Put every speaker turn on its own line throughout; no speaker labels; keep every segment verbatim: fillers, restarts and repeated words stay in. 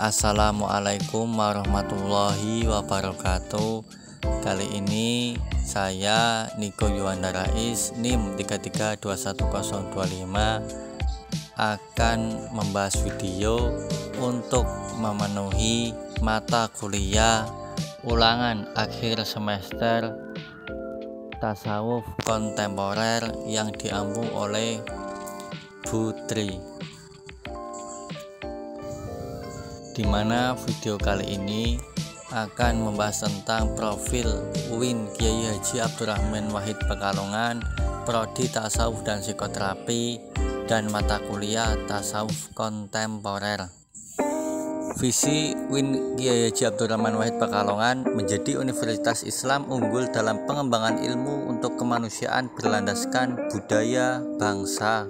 Assalamualaikum warahmatullahi wabarakatuh. Kali ini saya Niko Yuwanda Rais N I M tiga tiga dua satu nol dua lima akan membahas video untuk memenuhi mata kuliah ulangan akhir semester tasawuf kontemporer yang diampu oleh Bu Tri, di mana video kali ini akan membahas tentang profil U I N Kiai Haji Abdurrahman Wahid Pekalongan, prodi tasawuf dan psikoterapi, dan mata kuliah tasawuf kontemporer. Visi U I N Kiai Haji Abdurrahman Wahid Pekalongan menjadi universitas Islam unggul dalam pengembangan ilmu untuk kemanusiaan berlandaskan budaya bangsa.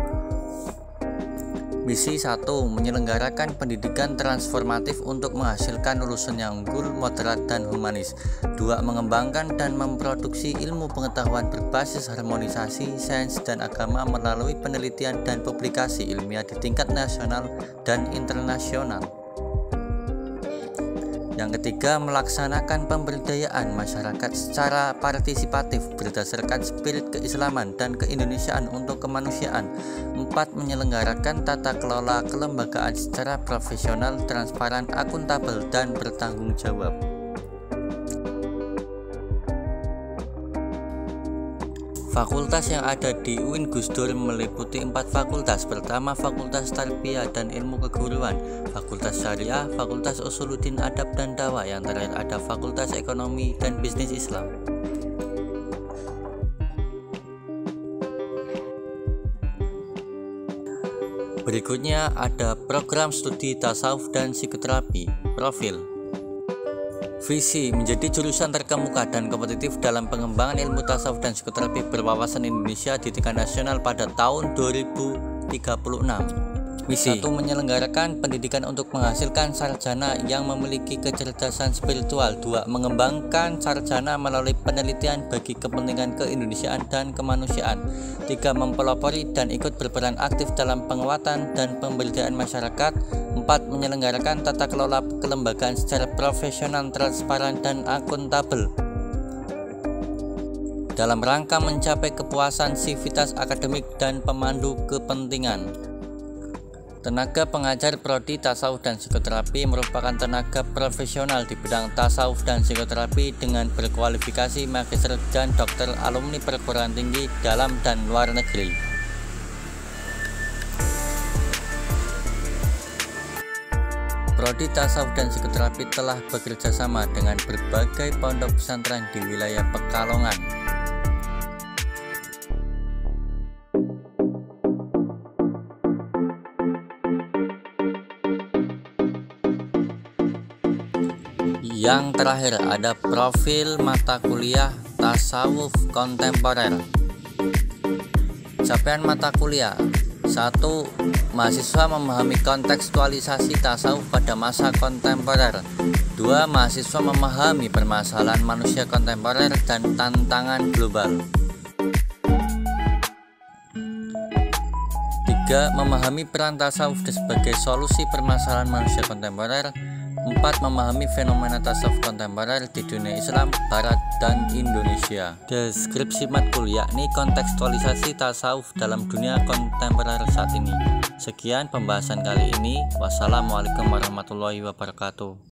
Misi satu. Menyelenggarakan pendidikan transformatif untuk menghasilkan lulusan yang unggul, moderat, dan humanis. Dua. Mengembangkan dan memproduksi ilmu pengetahuan berbasis harmonisasi sains dan agama melalui penelitian dan publikasi ilmiah di tingkat nasional dan internasional. Yang ketiga, melaksanakan pemberdayaan masyarakat secara partisipatif berdasarkan spirit keislaman dan keindonesiaan untuk kemanusiaan. Empat. Menyelenggarakan tata kelola kelembagaan secara profesional, transparan, akuntabel, dan bertanggung jawab. Fakultas yang ada di U I N Gus Dur meliputi empat fakultas. Pertama, Fakultas Tarbiyah dan Ilmu Keguruan, Fakultas Syariah, Fakultas Usuluddin Adab dan Dakwah, yang terakhir ada Fakultas Ekonomi dan Bisnis Islam. Berikutnya ada program studi tasawuf dan psikoterapi. Profil visi menjadi jurusan terkemuka dan kompetitif dalam pengembangan ilmu tasawuf dan psikoterapi berwawasan Indonesia di tingkat nasional pada tahun dua ribu tiga puluh enam. Misi satu. Menyelenggarakan pendidikan untuk menghasilkan sarjana yang memiliki kecerdasan spiritual. Dua. Mengembangkan sarjana melalui penelitian bagi kepentingan keindonesiaan dan kemanusiaan. Tiga. Mempelopori dan ikut berperan aktif dalam penguatan dan pemberdayaan masyarakat. Empat. Menyelenggarakan tata kelola kelembagaan secara profesional, transparan, dan akuntabel dalam rangka mencapai kepuasan sivitas akademik dan pemandu kepentingan. Tenaga pengajar prodi tasawuf dan psikoterapi merupakan tenaga profesional di bidang tasawuf dan psikoterapi dengan berkualifikasi magister dan dokter alumni perguruan tinggi dalam dan luar negeri. Prodi tasawuf dan psikoterapi telah bekerjasama dengan berbagai pondok pesantren di wilayah Pekalongan. Yang terakhir ada profil mata kuliah tasawuf kontemporer. Capaian mata kuliah. Satu. Mahasiswa memahami kontekstualisasi tasawuf pada masa kontemporer. Dua. Mahasiswa memahami permasalahan manusia kontemporer dan tantangan global. Tiga. Memahami peran tasawuf sebagai solusi permasalahan manusia kontemporer. Empat. Memahami fenomena tasawuf kontemporer di dunia Islam, Barat, dan Indonesia. Deskripsi matkul yakni kontekstualisasi tasawuf dalam dunia kontemporer saat ini. Sekian pembahasan kali ini. Wassalamualaikum warahmatullahi wabarakatuh.